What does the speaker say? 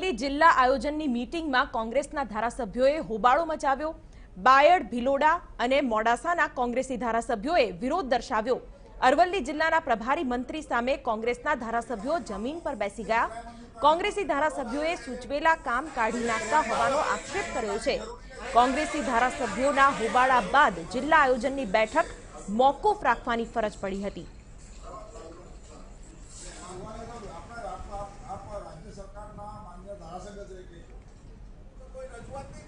અરવલ્લી જિલ્લા આયોજનની મીટિંગમાં કોંગ્રેસના ધારાસભ્યોએ હોબાળો મચાવ્યો। બાયડ, ભિલોડા અને મોડાસાના કોંગ્રેસી ધારાસભ્યોએ વિરોધ દર્શાવ્યો। અરવલ્લી જિલ્લાના પ્રભારી મંત્રી સામે કોંગ્રેસના ધારાસભ્યો જમીન પર બેસી ગયા। કોંગ્રેસી ધારાસભ્યોએ સૂચવેલા કામ કાઢી નાખતા હોવાનો આક્ષેપ કર્યો છે। કોંગ્રેસી ધારાસભ્યોના હોબાળા બાદ જિલ્લા આયોજનની બેઠક મોકૂફ રાખવાની ફરજ પડી હતી। राज्य सरकार मान्य धारासभ्य